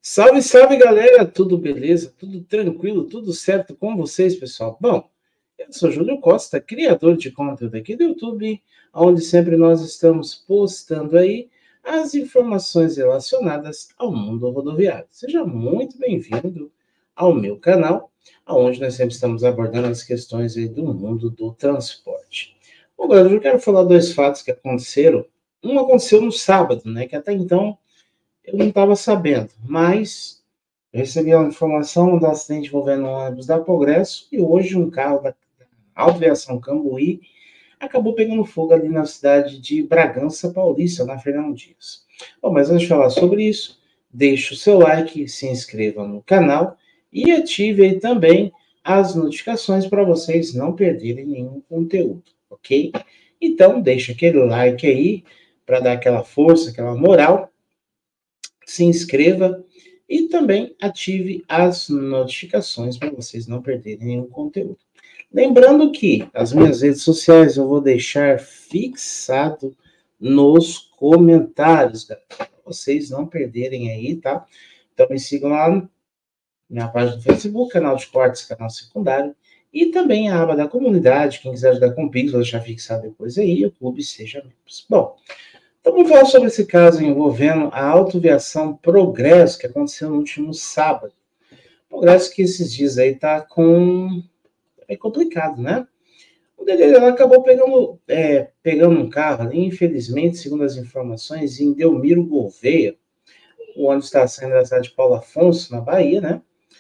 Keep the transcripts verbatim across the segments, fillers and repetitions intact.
Salve, salve, galera! Tudo beleza? Tudo tranquilo? Tudo certo com vocês, pessoal? Bom, eu sou Júlio Costa, criador de conteúdo aqui do YouTube, onde sempre nós estamos postando aí as informações relacionadas ao mundo rodoviário. Seja muito bem-vindo ao meu canal, onde nós sempre estamos abordando as questões aí do mundo do transporte. Bom, galera, eu quero falar dois fatos que aconteceram. Um aconteceu no sábado, né, que até então eu não estava sabendo, mas eu recebi uma informação do acidente envolvendo um ônibus da Progresso e hoje um carro da Autoviação Cambuí acabou pegando fogo ali na cidade de Bragança Paulista, na Fernão Dias. Bom, mas antes de falar sobre isso, deixe o seu like, se inscreva no canal e ative aí também as notificações para vocês não perderem nenhum conteúdo, ok? Então, deixa aquele like aí para dar aquela força, aquela moral. Se inscreva e também ative as notificações para vocês não perderem nenhum conteúdo. Lembrando que as minhas redes sociais eu vou deixar fixado nos comentários, para vocês não perderem aí, tá? Então me sigam lá na minha página do Facebook, canal de cortes, canal secundário, e também a aba da comunidade. Quem quiser ajudar com o Pix, vou deixar fixado depois aí, o clube seja membros. Bom, então, vamos falar sobre esse caso envolvendo a Autoviação Progresso, que aconteceu no último sábado. Progresso que esses dias aí tá com... é complicado, né? O dele acabou pegando, é, pegando um carro ali, infelizmente, segundo as informações, em Delmiro Gouveia. O ônibus está saindo da cidade de Paulo Afonso, na Bahia, né?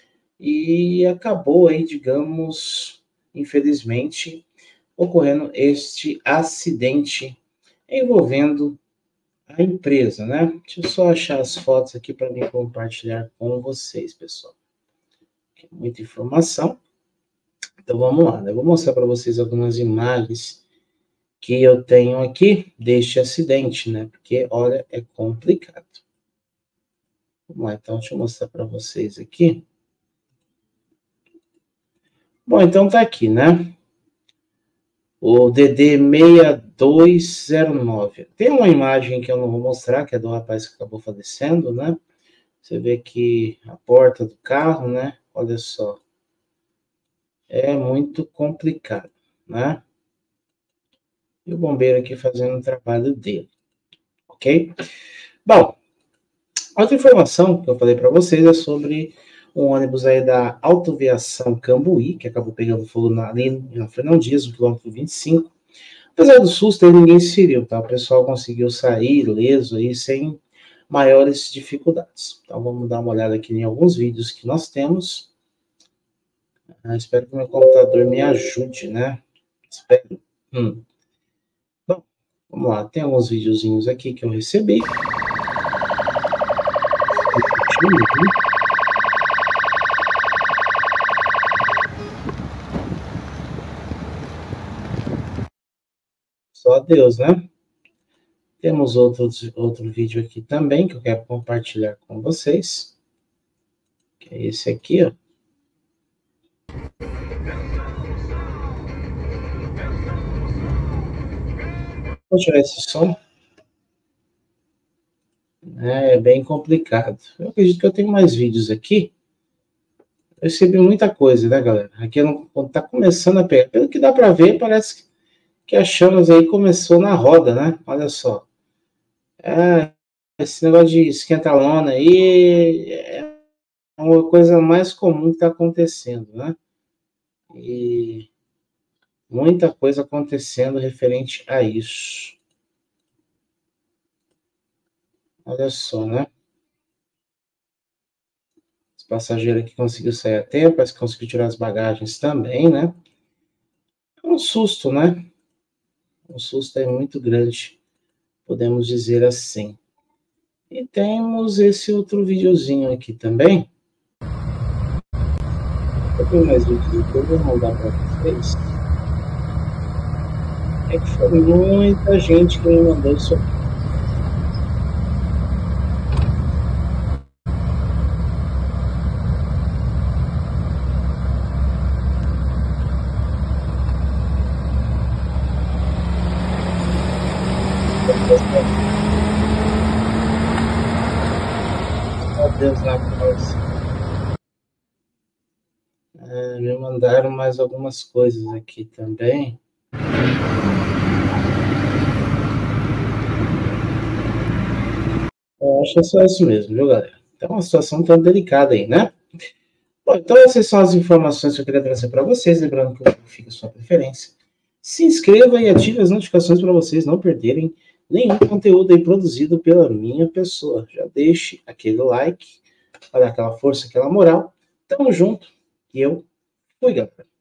E acabou aí, digamos, infelizmente, ocorrendo este acidente envolvendo a empresa, né? Deixa eu só achar as fotos aqui para mim compartilhar com vocês, pessoal. Muita informação. Então vamos lá, né? Eu vou mostrar para vocês algumas imagens que eu tenho aqui deste acidente, né? Porque, olha, é complicado. Vamos lá, então deixa eu mostrar para vocês aqui. Bom, então tá aqui, né? O D D seis dois zero nove. Tem uma imagem que eu não vou mostrar, que é do rapaz que acabou falecendo, né? Você vê aqui a porta do carro, né? Olha só. É muito complicado, né? E o bombeiro aqui fazendo o trabalho dele, ok? Bom, outra informação que eu falei para vocês é sobre um ônibus aí da Autoviação Cambuí, que acabou pegando fogo na, ali na Fernão Dias, no quilômetro vinte e cinco. Apesar do susto, aí ninguém se feriu, tá? O pessoal conseguiu sair ileso aí, sem maiores dificuldades. Então, vamos dar uma olhada aqui em alguns vídeos que nós temos. Ah, espero que o meu computador me ajude, né? Espero. Hum. Bom, vamos lá. Tem alguns videozinhos aqui que eu recebi. Só Deus, né? Temos outro, outro vídeo aqui também que eu quero compartilhar com vocês. Que é esse aqui, ó. Vou tirar esse som. É bem complicado. Eu acredito que eu tenho mais vídeos aqui. Eu recebi muita coisa, né, galera? Aqui não tá começando a pegar. Pelo que dá para ver, parece que a chamas aí começou na roda, né? Olha só. É, esse negócio de esquenta-lona aí é uma coisa mais comum que está acontecendo, né? E muita coisa acontecendo referente a isso. Olha só, né? Esse passageiro aqui conseguiu sair a tempo, parece que conseguiu tirar as bagagens também, né? É um susto, né? Um susto é muito grande, podemos dizer assim. E temos esse outro videozinho aqui também. Eu tenho mais vídeos que eu vou mandar para vocês. É que foi muita gente que me mandou isso aqui. Deus na causa. É, me mandaram mais algumas coisas aqui também. Eu acho que é só isso mesmo, viu, galera? Então, uma situação tão delicada aí, né? Bom, então essas são as informações que eu queria trazer para vocês. Lembrando que fica a sua preferência. Se inscreva e ative as notificações para vocês não perderem nenhum conteúdo aí produzido pela minha pessoa. Já deixe aquele like, para dar aquela força, aquela moral. Tamo junto e eu fui, galera.